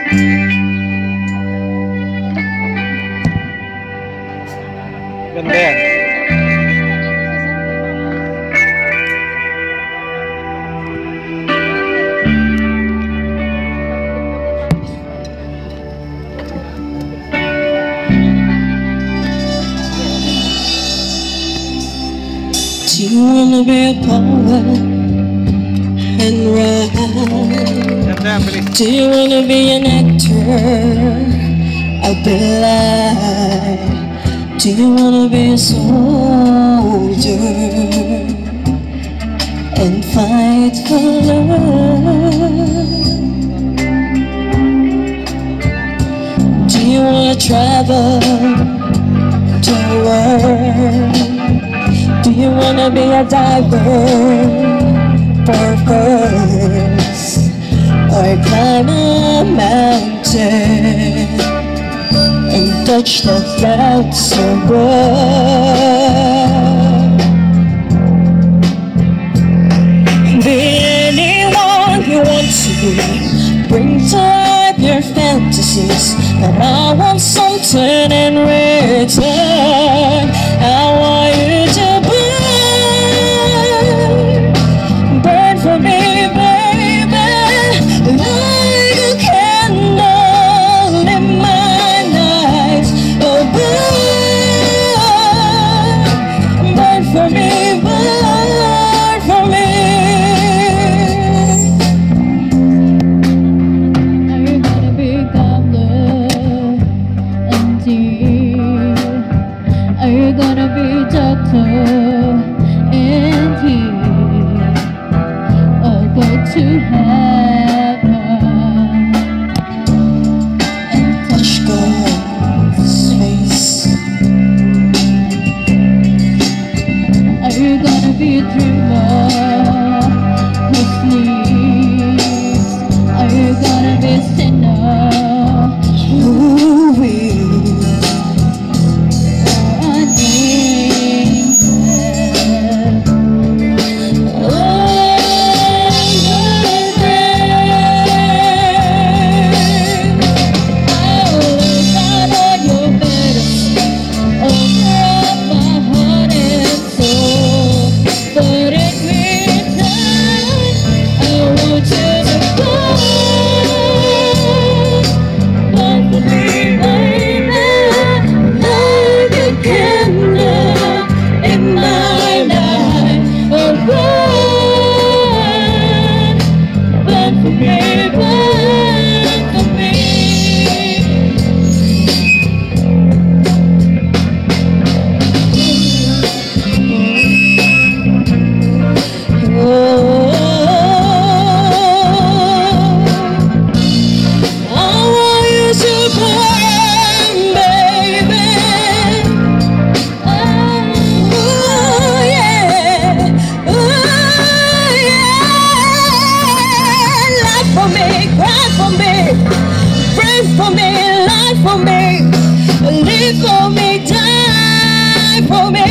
Ganda yan. Do you wanna be a poet and write? Ganda yan, bilis. Do you wanna be an actor? I'll be like. Do you wanna be a soldier and fight for love? Do you wanna travel the world? Do you wanna be a diver, purpose, or climb a mountain and touch the clouds above? Be anyone you want to be. Bring to life your fantasies, and I want something in return. I want you to burn for me, baby, like a candle in my night. Oh, burn for me, burn for me. Are you gonna be gambler and deal? Are you gonna be doctor and heal? Or go to heaven And touch God's face. Are you gonna be a dreamer who sleeps? Are you gonna be a sinner Who will? or an angel? Oh, for me, life for me, live for me, die for me.